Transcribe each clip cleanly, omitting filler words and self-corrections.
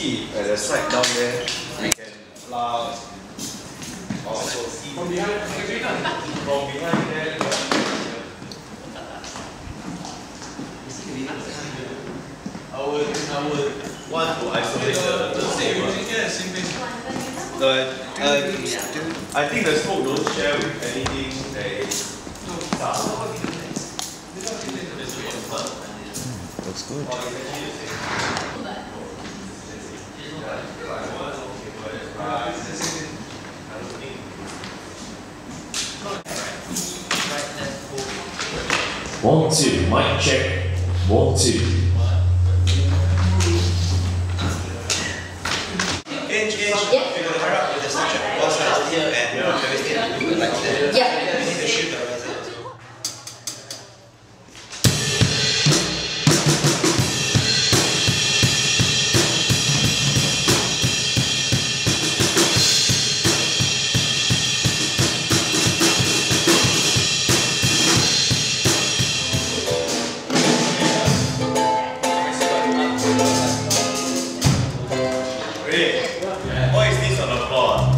see at the side down there, we can allow also see from behind there. I would want to isolate the saber. I think the smoke don't share with anything that is looks good. One, two, mic check. 1, 2. Inch. You're going to hurry up with the section. Both sides here and everything like that. Yeah. You need to shoot the result. What is this on the floor?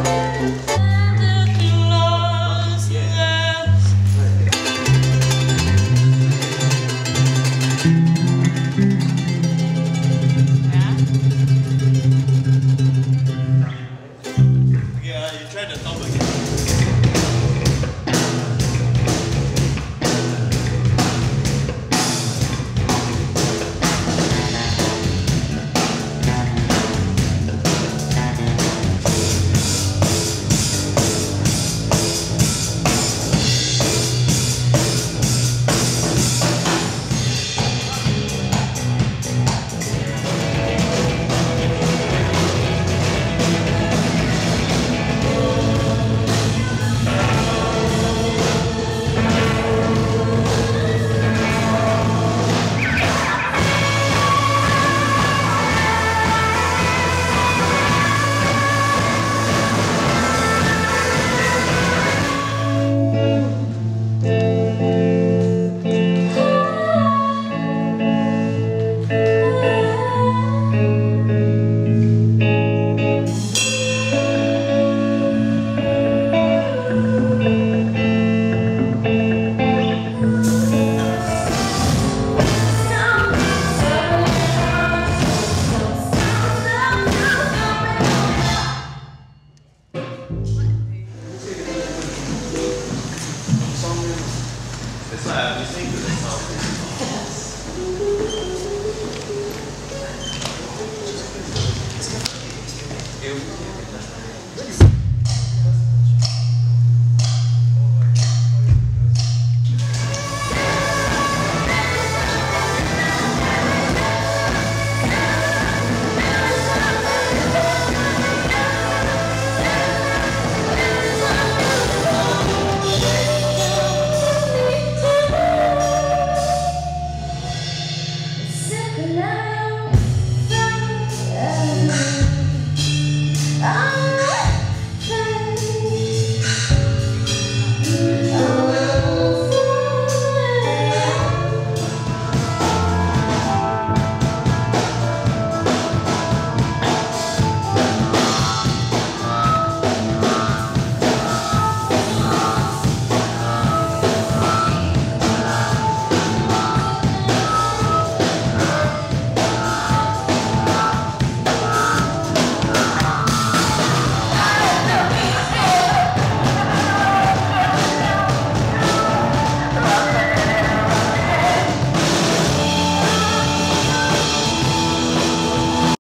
Okay, you try the top again. That's why I'm listening to the sound.